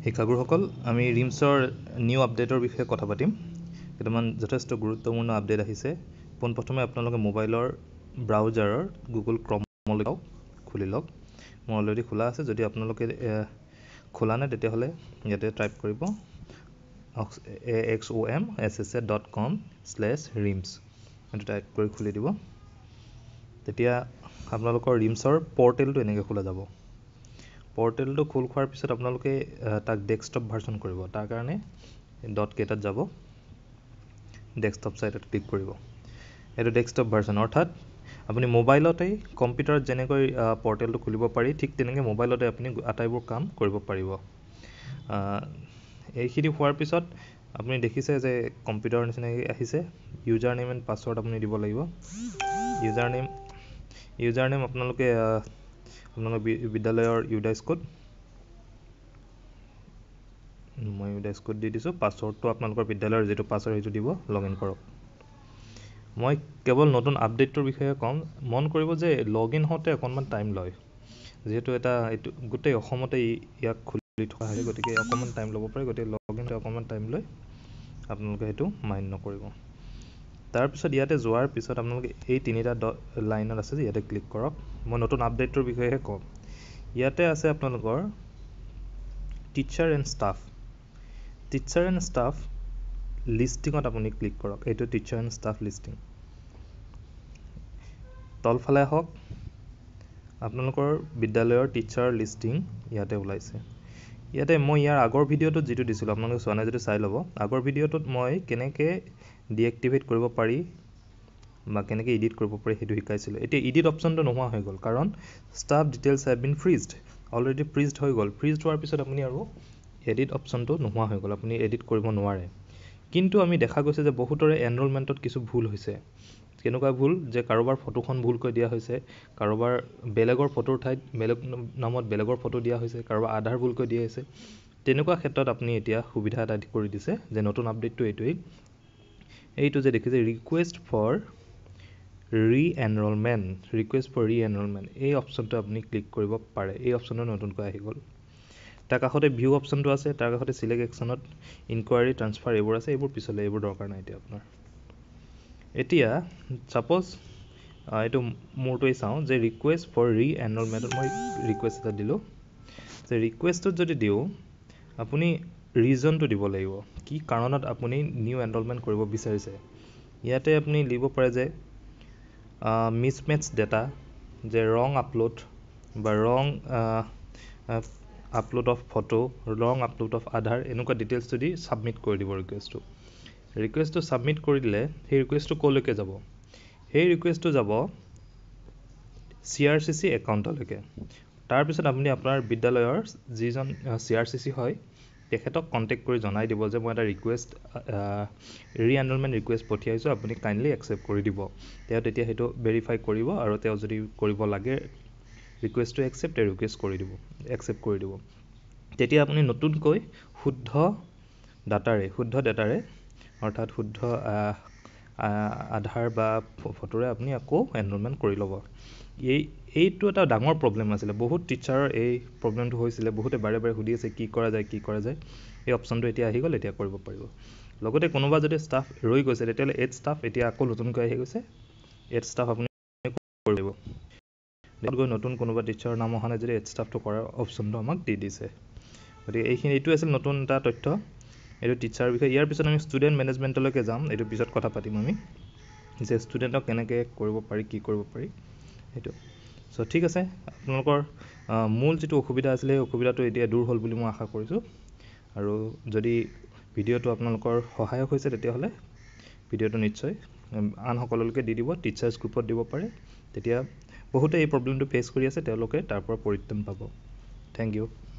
শিক্ষাগুৰুসকল আমি ৰিমছৰ নিউ আপডেটৰ বিষয়ে কথা পাতিম। কেইটামান যথেষ্ট গুৰুত্বপূৰ্ণ আপডেট আহিছে। পোনপ্ৰথমে আপোনালোকে মোবাইলৰ ব্ৰাউজাৰৰ গুগল ক্ৰমলৈ খুলি লওক। মোৰ অলৰেডি খোলা আছে। যদি আপোনালোকে খোলা নাই তেতিয়াহ'লে ইয়াতে টাইপ কৰিব axomssa.com/rims এইটো টাইপ কৰি খুলি দিব। তেতিয়া আপোনালোকৰ ৰিমছৰ পৰ্টেলটো এনেকৈ খোলা যাব। পৰ্টেলটো খোল খোৱাৰ পিছত আপোনালোকে তাক ডেস্কটপ ভাৰ্চন কৰিব। তাৰ কাৰণে .kটাত যাব, ডেস্কটপ ছাইটত ক্লিক কৰিব। এইটো ডেস্কটপ ভাৰ্চন, অৰ্থাৎ আপুনি মোবাইলতেই কম্পিউটাৰত যেনেকৈ পৰ্টেলটো খুলিব পাৰি, ঠিক তেনেকৈ মোবাইলতে আপুনি আটাইবোৰ কাম কৰিব পাৰিব। এইখিনি হোৱাৰ পিছত আপুনি দেখিছে যে কম্পিউটাৰৰ নিচিনাকৈ আহিছে। ইউজাৰ নেম এণ্ড পাছৱৰ্ড আপুনি দিব লাগিব। ইউজাৰ নেম আপোনালোকে বিদ্যালয়ৰ ইউডাইছ কোড, মই ইউডাইছ কোড দি দিছোঁ। পাছৱৰ্ডটো আপোনালোকৰ বিদ্যালয়ৰ যিটো পাছৱৰ্ড সেইটো দিব, লগ ইন কৰক। মই কেৱল নতুন আপডেটটোৰ বিষয়ে ক'ম। মন কৰিব যে লগ ইন হওঁতে অকণমান টাইম লয়, যিহেতু এইটো গোটেই অসমতে ইয়াক খুলি থকা হয়, গতিকে অকণমান টাইম ল'ব পাৰে। গতিকে লগ ইন হওঁতে অকণমান টাইম লয়, আপোনালোকে সেইটো মাইণ্ড নকৰিব। তাৰপিছত ইয়াতে যোৱাৰ পিছত আপোনালোকে এই তিনিটা লাইনত আছে যে ইয়াতে ক্লিক কৰক। মই নতুন আপডেটটোৰ বিষয়েহে ক'ম। ইয়াতে আছে আপোনালোকৰ teacher and staff. Teacher and staff লিষ্টিঙত আপুনি ক্লিক কৰক। এইটো টিচাৰ এণ্ড ষ্টাফ লিষ্টিং। তলফালে আহক, আপোনালোকৰ বিদ্যালয়ৰ টিচাৰ লিষ্টিং ইয়াতে ওলাইছে। ইয়াতে মই ইয়াৰ আগৰ ভিডিঅ'টোত যিটো দিছিলোঁ, আপোনালোকে চোৱা নাই যদি চাই ল'ব। আগৰ ভিডিঅ'টোত মই কেনেকৈ ডিএক্টিভেট কৰিব পাৰি বা কেনেকৈ এডিট কৰিব পাৰি সেইটো শিকাইছিলোঁ। এতিয়া এডিট অপশ্যনটো নোহোৱা হৈ গ'ল, কাৰণ staff details have been freezed. Already freezed হৈ গ'ল। ফ্ৰিজড হোৱাৰ পিছত আপুনি আৰু এডিট অপশ্যনটো নোহোৱা হৈ গ'ল, আপুনি এডিট কৰিব নোৱাৰে। কিন্তু আমি দেখা গৈছে যে বহুতৰে এনৰলমেণ্টত কিছু ভুল হৈছে। কেনেকুৱা ভুল? যে কাৰোবাৰ ফটোখন ভুলকৈ দিয়া হৈছে, কাৰোবাৰ বেলেগৰ ফটোৰ ঠাইত বেলেগ নামত বেলেগৰ ফটো দিয়া হৈছে, কাৰোবাৰ আধাৰ ভুলকৈ দিয়া হৈছে। তেনেকুৱা ক্ষেত্ৰত আপুনি এতিয়া সুবিধা এটা কৰি দিছে যে নতুন আপডেটটো এইটো যে দেখিছে ৰিকুৱেষ্ট ফৰ ৰি-এনৰলমেণ্ট, এই অপশ্যনটো আপুনি ক্লিক কৰিব পাৰে। এই অপশ্যনটো নতুনকৈ আহি গ'ল। তাৰ কাষতে ভিউ অপশ্যনটো আছে, তাৰ কাষতে চিলেক্ট একশ্যনত ইনকুৱাৰী ট্ৰান্সফাৰ এইবোৰ আছে। এইবোৰ পিছলৈ, এইবোৰ দৰকাৰ নাই এতিয়া আপোনাৰ। এতিয়া ছাপ'জ এইটো মোৰটোৱেই চাওঁ যে ৰিকুৱেষ্ট ফৰ ৰি-এনৰলমেণ্টত মই ৰিকুৱেষ্ট এটা দিলোঁ। যে ৰিকুৱেষ্টটোত যদি দিওঁ, আপুনি ৰিজনটো দিব লাগিব, কি কাৰণত আপুনি নিউ এনৰলমেণ্ট কৰিব বিচাৰিছে। ইয়াতে আপুনি লিখিব পাৰে যে মিছমেটছ ডেটা, যে ৰং আপলোড বা wrong upload of photo, wrong upload of Aadhaar, এনেকুৱা ডিটেইলছ যদি ছাবমিট কৰি দিব ৰিকুৱেষ্টটো ছাবমিট কৰি দিলে সেই ৰিকুৱেষ্টটো ক'লৈকে যাব? সেই ৰিকুৱেষ্টটো যাব CRCC একাউণ্টলৈকে। তাৰপিছত আপুনি আপোনাৰ বিদ্যালয়ৰ যিজন CRCC হয় তেখেতক কণ্টেক্ট কৰি জনাই দিব যে মই এটা ৰি-এনৰলমেণ্ট ৰিকুৱেষ্ট পঠিয়াইছোঁ, আপুনি কাইণ্ডলি একচেপ্ট কৰি দিব। তেওঁ তেতিয়া সেইটো ভেৰিফাই কৰিব, আৰু তেওঁ যদি কৰিব লাগে ৰিকুৱেষ্টটো একচেপ্ট কৰি দিব। তেতিয়া আপুনি নতুনকৈ শুদ্ধ ডাটাৰে অৰ্থাৎ শুদ্ধ আধাৰ বা ফটোৰে আপুনি আকৌ এনৰলমেণ্ট কৰি ল'ব। এইটো এটা ডাঙৰ প্ৰব্লেম আছিলে। বহুত টিচাৰৰ এই প্ৰব্লেমটো হৈছিলে। বহুতে বাৰে বাৰে সুধি আছে কি কৰা যায়। এই অপশ্যনটো এতিয়া আহি গ'ল, এতিয়া কৰিব পাৰিব। লগতে কোনোবা যদি ষ্টাফ ৰৈ গৈছে তেতিয়াহ'লে এড ষ্টাফ এতিয়া আকৌ নতুনকৈ আহি গৈছে। এড ষ্টাফ আপুনি কৰিব গৈ নতুন কোনোবা টিচাৰৰ নাম অহা নাই যদি এড ষ্টাফটো কৰাৰ অপশ্যনটো আমাক দি দিছে। গতিকে এইটো আছিল নতুন এটা তথ্য, এইটো টিচাৰৰ বিষয়ে। ইয়াৰ পিছত আমি ষ্টুডেণ্ট মেনেজমেণ্টলৈকে যাম। এইটো পিছত কথা পাতিম আমি, যে ষ্টুডেণ্টক কেনেকৈ কৰিব পাৰি, কি কৰিব পাৰি সেইটো। চ' ঠিক আছে, আপোনালোকৰ মূল যিটো অসুবিধা আছিলে সেই অসুবিধাটো এতিয়া দূৰ হ'ল বুলি মই আশা কৰিছোঁ। আৰু যদি ভিডিঅ'টো আপোনালোকৰ সহায়ক হৈছে তেতিয়াহ'লে ভিডিঅ'টো নিশ্চয় আন সকলোলৈকে দি দিব, টিচাৰ্ছ গ্ৰুপত দিব পাৰে। তেতিয়া বহুতে এই প্ৰব্লেমটো ফেচ কৰি আছে, তেওঁলোকে তাৰ পৰা পৰিত্ৰাণ পাব। Thank U.